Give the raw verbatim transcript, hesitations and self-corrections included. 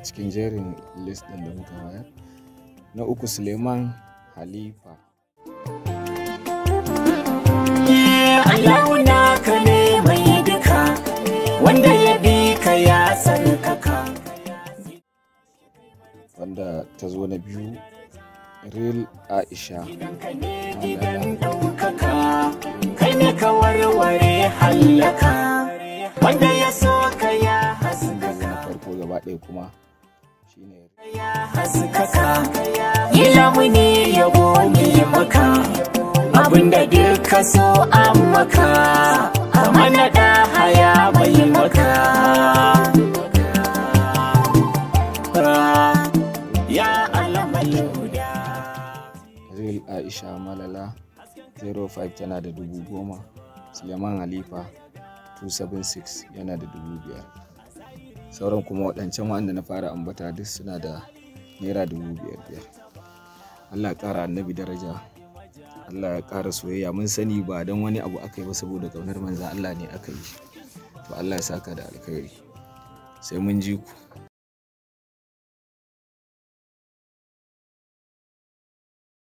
cikin jerin list ɗin da muka bayar. Na uku Suleiman Halifa. Allahu naka ne mai duka, wanda ya bi ka ya sarkaka. Wanda ta zo na biyu Real Aisha. Gidan ɗaukaka, kai ne ka warware hallaka, wanda ya so ka ya haskaka. Na farko gaba ɗaya kuma shine Ya haskaka, yi lamuni ya gomi maka, abinda duka so an maka, amana da haya bai maka. Ya Allah maluda. Real Aisha Malala zero five tana da dubu goma. Suleiman Halifa two seven six yana da dubu biyar. Sauran kuma waɗancan wanda na fara ambata duk suna da naira dubu biyar biyar. Allah ya ƙara annabi daraja, Allah ya ƙara soyayya. Mun sani ba don wani abu aka yi ba, saboda ƙaunar manzan Allah ne aka yi. To Allah ya saka da alkhairi, sai mun ji ku.